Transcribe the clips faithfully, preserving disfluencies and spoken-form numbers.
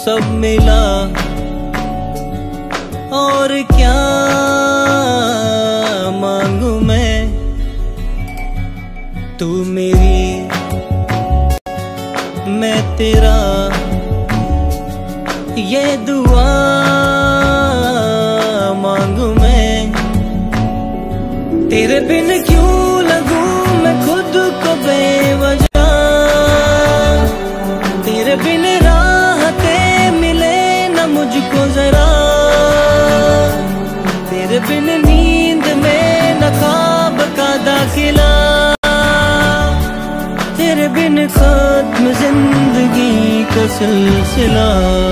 सब मिला और क्या मांगू मैं। तू मेरी मैं तेरा ये दुआ मांगू मैं। तेरे बिन क्यों लगूं मैं खुद को बेवजह, तेरे बिन राहते मिले न मुझको जरा, तेरे बिन नींद में न ख्वाब का दाखिला, तेरे बिन खत्म जिंदगी का सिलसिला।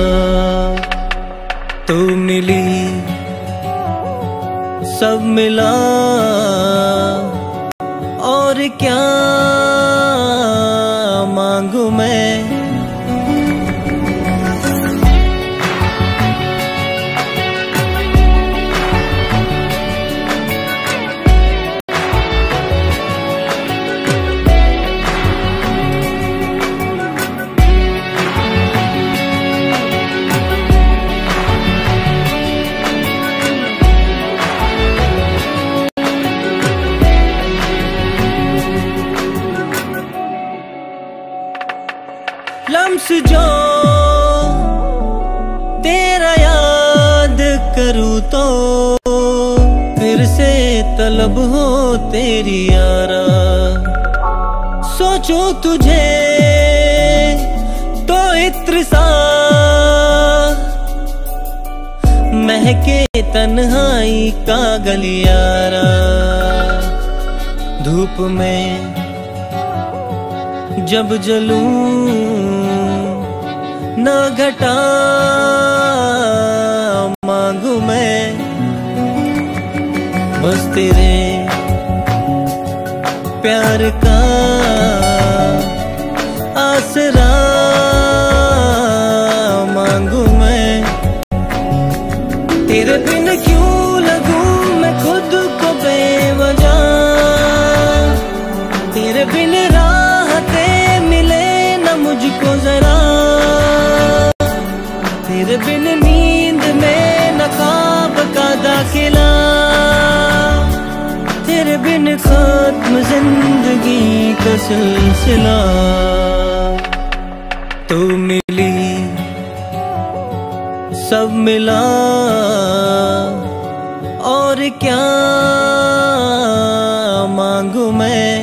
तू मिली सब मिला और क्या मांगू मैं। लम्स जो तेरा याद करूँ तो फिर से तलब हो तेरी यारा। सोचूं तुझे तो इत्र सा महके तन्हाई का गलियारा। धूप में जब जलूं न घटा मांगू मैं, बस तेरे प्यार का आसरा मांगू मैं। तेरे बिन क्यों लगूं मैं खुद को बेवजह, तेरे बिन राहते मिले न मुझको जरा, तेरे बिन नींद में न ख्वाब का दाखिला, तेरे बिन खत्म जिंदगी का सिलसिला। तू मिली सब मिला और क्या मांगू मैं।